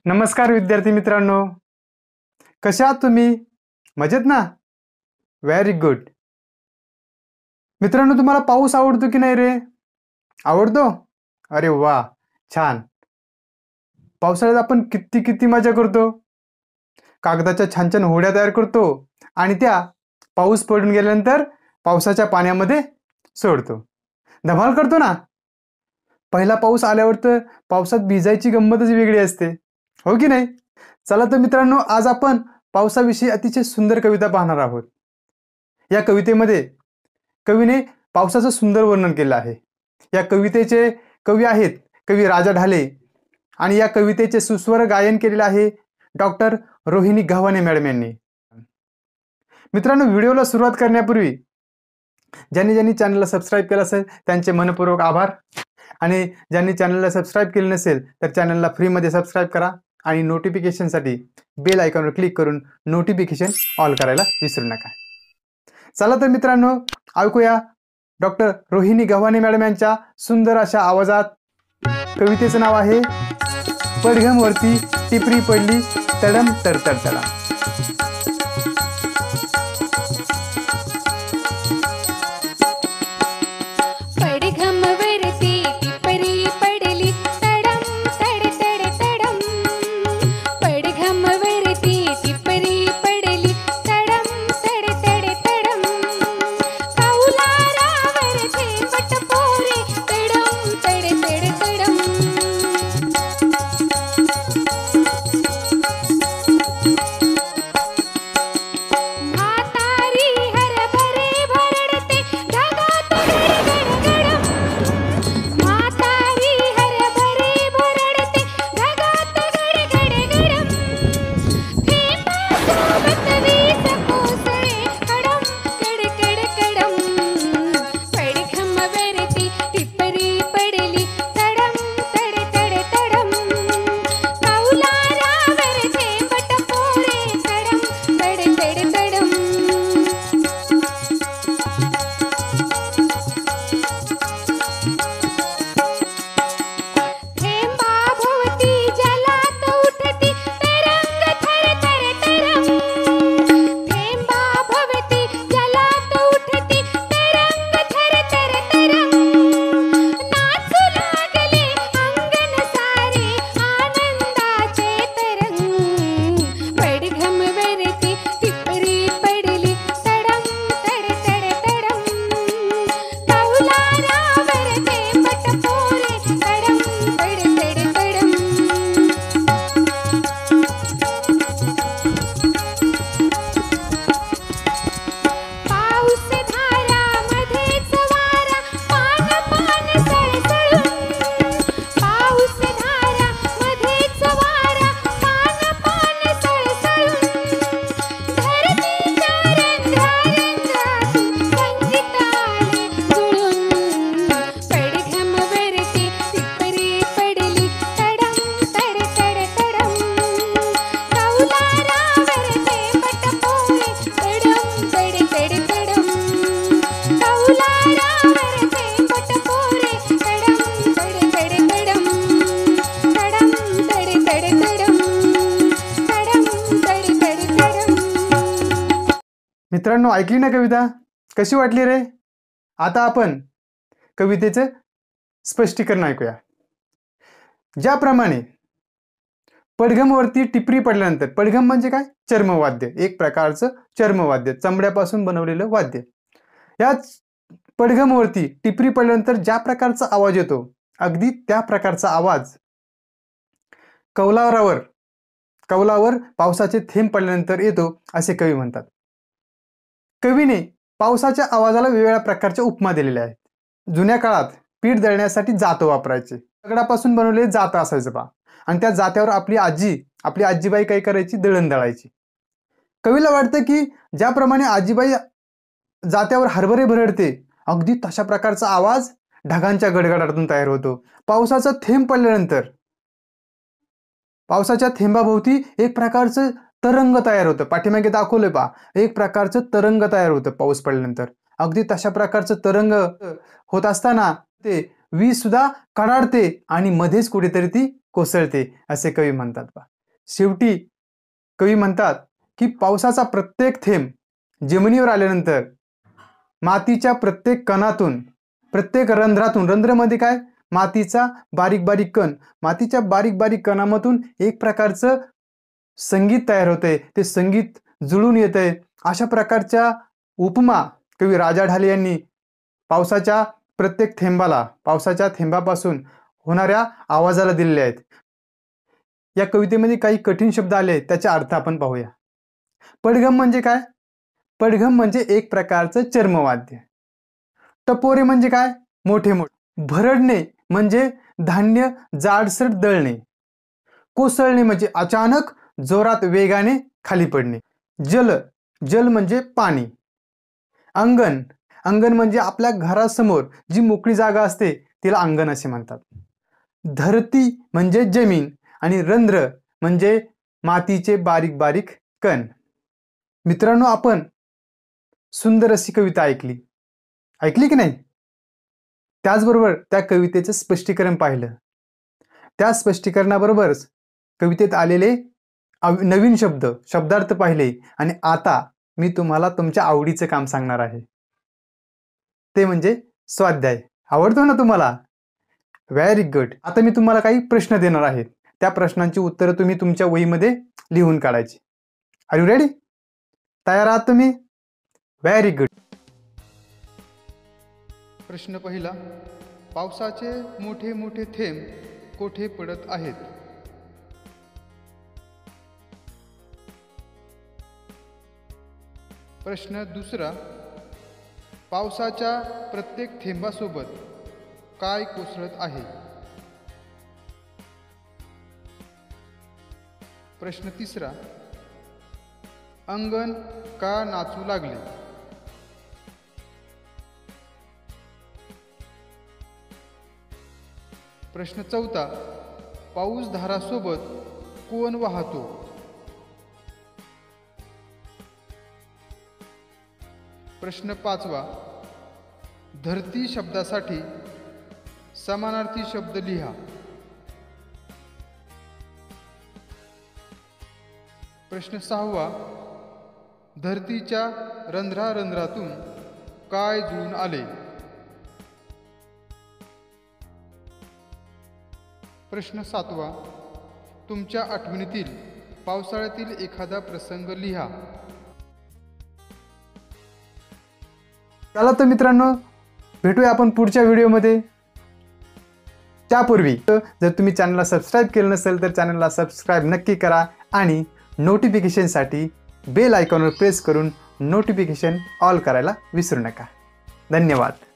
नमस्कार विद्यार्थी मित्रांनो, कशा आहात तुम्ही? मजेत ना? Very good. मित्रांनो, तुम्हाला पाऊस आवडतो की नाही रे? आवडतो? अरे वा, छान. पावसाळ्यात आपण किती किती मजा करतो. कागदाच्या छान छान होड्या तयार करतो आणि त्या पाऊस पडून गेल्यानंतर पावसाच्या पाण्यामध्ये सोडतो. धमाल करतो ना? पहिला पाऊस आल्यावर तर पावसात भिजायची गंमतच वेगळी असते, हो की नाही? चला तर मित्रांनो, आज आपण पावसाविषयी अतिशय सुंदर कविता पाहणार आहोत. या कवितेमध्ये कवीने पावसाचं सुंदर वर्णन केलं आहे. या कवितेचे कवी आहेत कवी राजा ढाले आणि या कवितेचे सुस्वर गायन केलेले आहे डॉक्टर रोहिणी गव्हाणे मॅडम यांनी. मित्रांनो, व्हिडिओला सुरुवात करण्यापूर्वी ज्यांनी चॅनलला सबस्क्राईब केलं असेल त्यांचे मनपूर्वक आभार आणि ज्यांनी चॅनलला सबस्क्राईब केले नसेल तर चॅनलला फ्रीमध्ये सबस्क्राईब करा आणि नोटिफिकेशनसाठी बेल आयकॉनवर क्लिक करून नोटिफिकेशन ऑल करायला विसरू नका. चला तर मित्रांनो, ऐकूया डॉक्टर रोहिणी गव्हाणे मॅडम यांच्या सुंदर अशा आवाजात. कवितेचं नाव आहे पडघमवरती टिपरी पडली तडम तडतड तडा. मित्रांनो, ऐकली ना कविता? कशी वाटली रे? आता आपण कवितेचं स्पष्टीकरण ऐकूया. ज्याप्रमाणे पडघमवरती टिपरी पडल्यानंतर, पडघम म्हणजे काय? चर्मवाद्य, एक प्रकारचं चर्मवाद्य, चमड्यापासून बनवलेलं वाद्य. या पडघमवरती टिपरी पडल्यानंतर ज्या प्रकारचा आवाज येतो, अगदी त्या प्रकारचा आवाज कौलावर पावसाचे थेंब पडल्यानंतर येतो असे कवी म्हणतात. कवीने पावसाच्या आवाजाला वेगवेगळ्या प्रकारच्या उपमा दिलेल्या आहेत. जुन्या काळात पीठ दळण्यासाठी जातं वापरायचे. दगडापासून बनवलेले जातं असायचं बा, आणि त्या जात्यावर आपली आजीबाई काय करायची? दळण दळायची. कवीला वाटतं की ज्याप्रमाणे आजीबाई जात्यावर हरभरे भरडते, अगदी तशा प्रकारचा आवाज ढगांच्या गडगडाटातून तयार होतो. पावसाचा थेंब पडल्यानंतर पावसाच्या थेंबाभोवती एक प्रकारचं तरंग तयार होतं. पाठीमागे दाखवलं पा, एक प्रकारचं तरंग तयार होतं पाऊस पडल्यानंतर. अगदी तशा प्रकारचं तरंग होत असताना ते वीज सुद्धा कडाडते आणि मध्येच कुठेतरी ती कोसळते असे कवी म्हणतात पा. शेवटी कवी म्हणतात की पावसाचा प्रत्येक थेंब जमिनीवर आल्यानंतर मातीच्या प्रत्येक कणातून, प्रत्येक रंध्रातून, रंध्रमध्ये काय, मातीचा बारीक बारीक कण, मातीच्या बारीक बारीक कणामधून एक प्रकारचं संगीत तयार होतंय, ते संगीत जुळून येतंय. अशा प्रकारच्या उपमा कवी राजा ढाले यांनी पावसाच्या प्रत्येक थेंबाला, पावसाच्या थेंबापासून होणाऱ्या आवाजाला दिलेले आहेत. या कवितेमध्ये काही कठीण शब्द आले, त्याचा अर्थ आपण पाहूया. पडघम म्हणजे काय? पडघम म्हणजे एक प्रकारचं चर्मवाद्य. टपोरे म्हणजे काय? मोठे मोठे. भरडणे म्हणजे धान्य जाडसर दळणे. कोसळणे म्हणजे अचानक जोरात वेगाने खाली पडणे. जल, जल म्हणजे पाणी. अंगण, अंगण म्हणजे आपल्या घरासमोर जी मोकळी जागा असते तिला अंगण असे म्हणतात. धरती म्हणजे जमीन आणि रंध्र म्हणजे मातीचे बारीक बारीक कण. मित्रांनो, आपण सुंदर अशी कविता ऐकली की नाही? त्याचबरोबर त्या कवितेचं स्पष्टीकरण पाहिलं. त्या स्पष्टीकरणाबरोबरच कवितेत आलेले नवीन शब्दार्थ पाहिले. आणि आता मी तुम्हाला तुमच्या आवडीचं काम सांगणार आहे, ते म्हणजे स्वाध्याय. आवडतो ना तुम्हाला? Very good. आता मी तुम्हाला काही प्रश्न देणार आहे. त्या प्रश्नांची उत्तरं तुम्ही तुमच्या वहीमध्ये लिहून काढायची. Are you ready? तयार आहात तुम्ही? Very good. प्रश्न पहिला, पावसाचे मोठे मोठे थेंब कोठे पडत आहेत? प्रश्न दुसरा, पावसाच्या प्रत्येक थेंबासोबत काय कोसळत आहे? प्रश्न तिसरा, अंगण का नाचू लागले? प्रश्न चौथा, पाऊस धारासोबत कोण वाहतो? प्रश्न पाचवा, धरती शब्दासाठी समानार्थी शब्द लिहा. प्रश्न सहावा, धरतीच्या रंध्रारंध्रातून काय जुळून आले? प्रश्न सातवा, तुमच्या आठवणीतील पावसाळ्यातील एखादा प्रसंग लिहा. चला तर मित्रांनो, भेटूया आपण पुढच्या व्हिडिओमध्ये. त्यापूर्वी जर तुम्ही चॅनलला सबस्क्राईब केलं नसेल तर चॅनलला सबस्क्राईब नक्की करा आणि नोटिफिकेशनसाठी बेल आयकॉनवर प्रेस करून नोटिफिकेशन ऑल करायला विसरू नका. धन्यवाद.